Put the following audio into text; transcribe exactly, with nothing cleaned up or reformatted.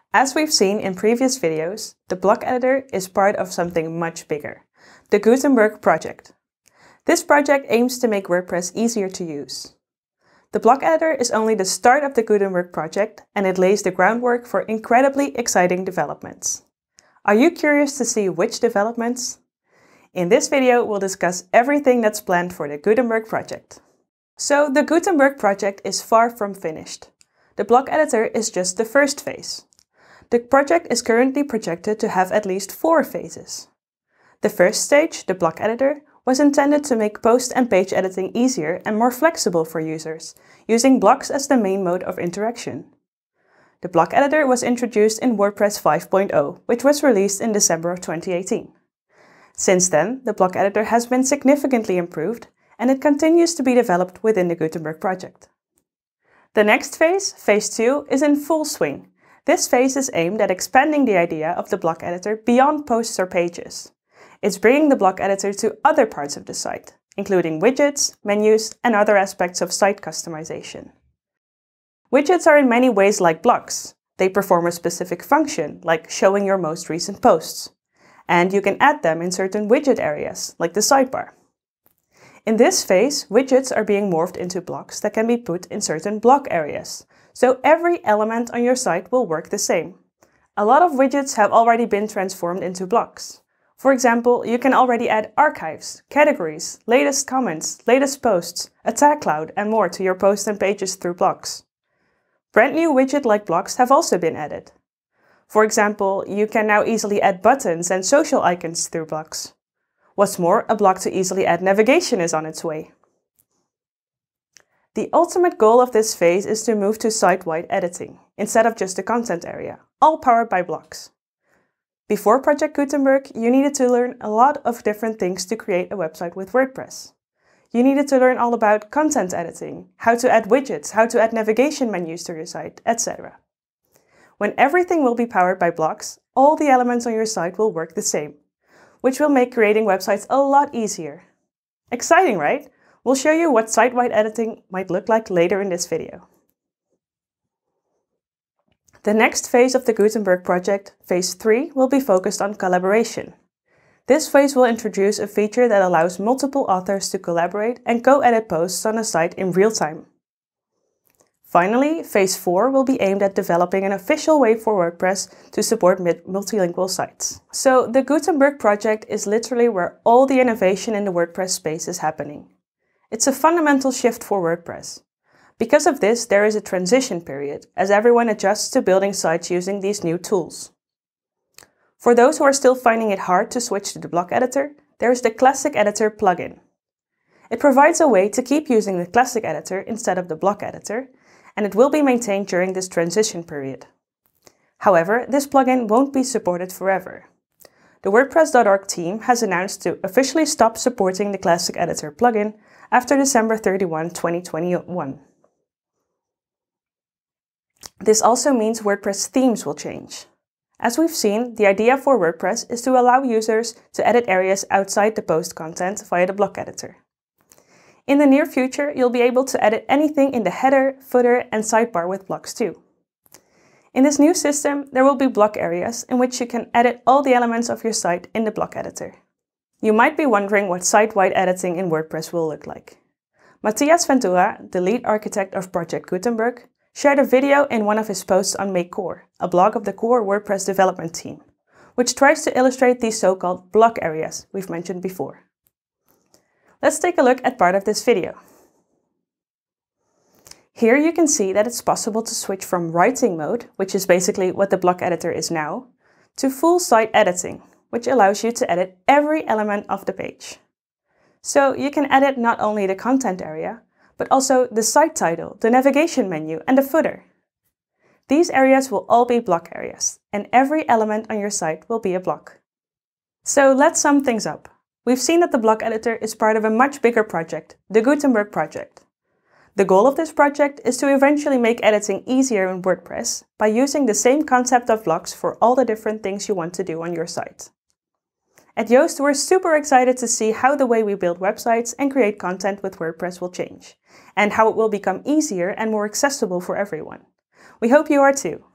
As we've seen in previous videos, the block editor is part of something much bigger, the Gutenberg project. This project aims to make WordPress easier to use. The block editor is only the start of the Gutenberg project, and it lays the groundwork for incredibly exciting developments. Are you curious to see which developments? In this video, we'll discuss everything that's planned for the Gutenberg project. So the Gutenberg project is far from finished. The block editor is just the first phase. The project is currently projected to have at least four phases. The first stage, the block editor, was intended to make post and page editing easier and more flexible for users, using blocks as the main mode of interaction. The block editor was introduced in WordPress five point oh, which was released in December of twenty eighteen. Since then, the block editor has been significantly improved, and it continues to be developed within the Gutenberg project. The next phase, phase two, is in full swing. This phase is aimed at expanding the idea of the block editor beyond posts or pages. It's bringing the block editor to other parts of the site, including widgets, menus, and other aspects of site customization. Widgets are in many ways like blocks. They perform a specific function, like showing your most recent posts. And you can add them in certain widget areas, like the sidebar. In this phase, widgets are being morphed into blocks that can be put in certain block areas, so every element on your site will work the same. A lot of widgets have already been transformed into blocks. For example, you can already add archives, categories, latest comments, latest posts, a tag cloud, and more to your posts and pages through blocks. Brand new widget-like blocks have also been added. For example, you can now easily add buttons and social icons through blocks. What's more, a block to easily add navigation is on its way. The ultimate goal of this phase is to move to site-wide editing, instead of just the content area, all powered by blocks. Before Project Gutenberg, you needed to learn a lot of different things to create a website with WordPress. You needed to learn all about content editing, how to add widgets, how to add navigation menus to your site, et cetera. When everything will be powered by blocks, all the elements on your site will work the same, which will make creating websites a lot easier. Exciting, right? We'll show you what site-wide editing might look like later in this video. The next phase of the Gutenberg project, phase three, will be focused on collaboration. This phase will introduce a feature that allows multiple authors to collaborate and co-edit posts on a site in real time. Finally, phase four will be aimed at developing an official way for WordPress to support multilingual sites. So the Gutenberg project is literally where all the innovation in the WordPress space is happening. It's a fundamental shift for WordPress. Because of this, there is a transition period, as everyone adjusts to building sites using these new tools. For those who are still finding it hard to switch to the block editor, there is the Classic Editor plugin. It provides a way to keep using the Classic Editor instead of the block editor, and it will be maintained during this transition period. However, this plugin won't be supported forever. The WordPress dot org team has announced to officially stop supporting the Classic Editor plugin after December thirty-first, twenty twenty-one. This also means WordPress themes will change. As we've seen, the idea for WordPress is to allow users to edit areas outside the post content via the block editor. In the near future, you'll be able to edit anything in the header, footer, and sidebar with blocks too. In this new system, there will be block areas in which you can edit all the elements of your site in the block editor. You might be wondering what site-wide editing in WordPress will look like. Matthias Ventura, the lead architect of Project Gutenberg, shared a video in one of his posts on Make Core, a blog of the core WordPress development team, which tries to illustrate these so-called block areas we've mentioned before. Let's take a look at part of this video. Here you can see that it's possible to switch from writing mode, which is basically what the block editor is now, to full site editing, which allows you to edit every element of the page. So you can edit not only the content area, but also the site title, the navigation menu, and the footer. These areas will all be block areas, and every element on your site will be a block. So let's sum things up. We've seen that the block editor is part of a much bigger project, the Gutenberg project. The goal of this project is to eventually make editing easier in WordPress by using the same concept of blocks for all the different things you want to do on your site. At Yoast, we're super excited to see how the way we build websites and create content with WordPress will change, and how it will become easier and more accessible for everyone. We hope you are too.